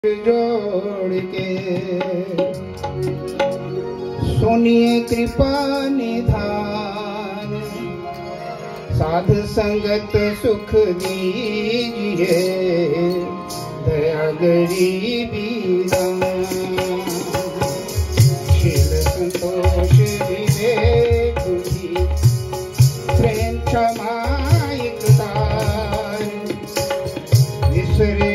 जोड़ के सुनिए कृपा निधान, साध संगत सुख दीजिए, दया गरीबी दान। शील संतोष विवेक बुद्धि प्रेम क्षमा एकतार, विसरे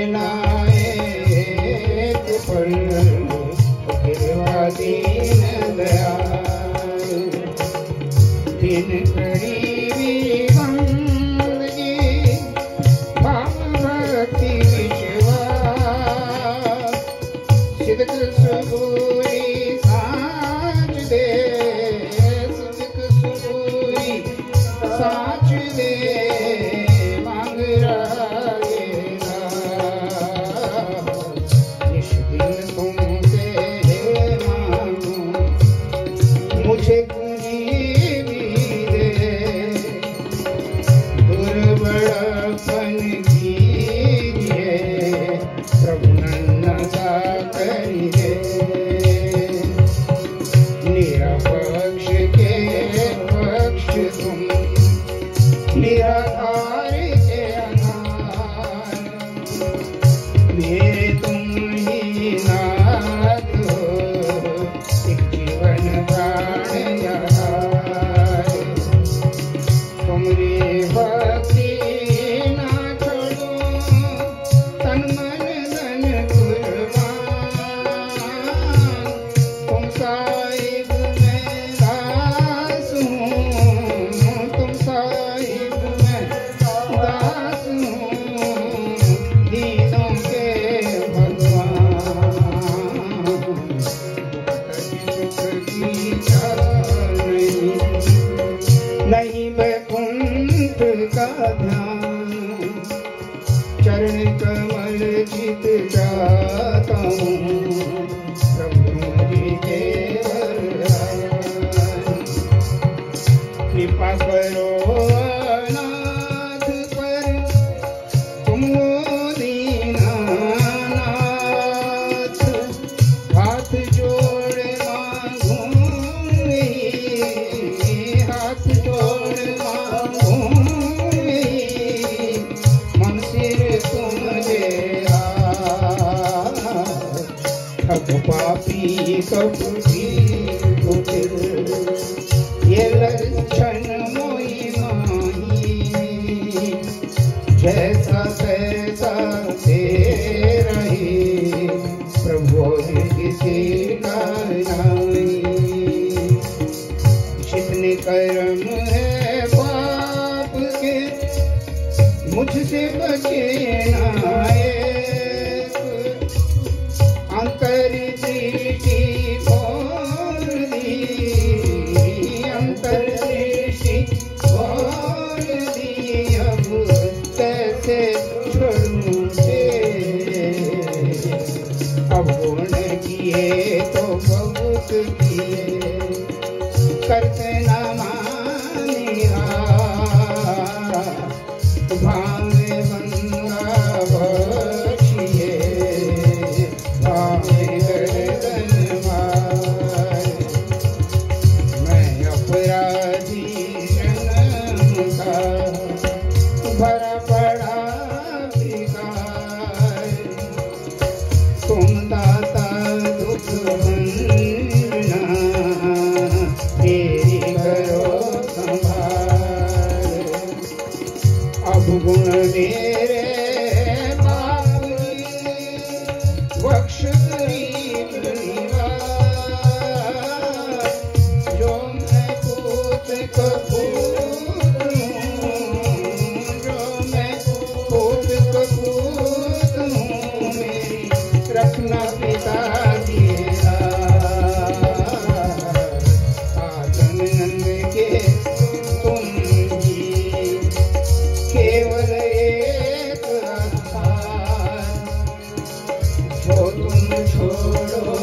दीन दयाल। दिन करीबी बंदगी भाव भक्ति विश्वास, सिद्ध सबूरी साच दे, सिद्ध सबूरी साच दे, मांग रहेगा निश दिन तुमसे मुझे गरीबी दे, दुर्बड़पन कीजिए, प्रभु नन्हा करिए। निरपक्ष के पक्ष तुम, निराधार के अनाथ, मेरे तुम ही नाथ हो, एक जीवन प्राण जहार। तुमरी भक्ति ना छोड़ो, तन मन धन कुर्बान। तुम साहिब मैं दास हूँ, तुम साहिब मैं दास हूँ, दीनों के नहीं वैकुंठ का ध्यान, चरण कमल चित जाता हूँ, प्रभु जी के वरदान। कृपा करो अनाथ पर, तुम हो दीनानाथ, हाथ जोड़ मांगूंगी, हाथ जोड़ मांगूंगी, मन सिर तुम दे ठग पापी सब फिर, ये लक्षण मोई माही, जैसा तैसा दे रही, प्रभु किसी का नहीं। जितने कर्म है पाप के, मुझसे बचे ना एक, अंतर दृष्टि खोल दी, अंतर दृष्टि खोल दी, अब कैसे छोड़ूं से, अब गुण किए तो बहुत किए, करते न मानिया, भावे बंदा बख्शिए, भावे गर्दन मार। मैं अपराधी जन्म का, भरा पड़ा भिखार, तुम दाता दुख भंजना, तेरी करो संभाल। अब गुण मेरे बाप बख्श गरीब निवास, जो मैं पूत कपूत हूँ, जो मैं पूत कपूत हूँ, मेरी रखना पिता दिया। आत्मानंद के तुम ही केवल एक आधार, जो तुम छोड़ो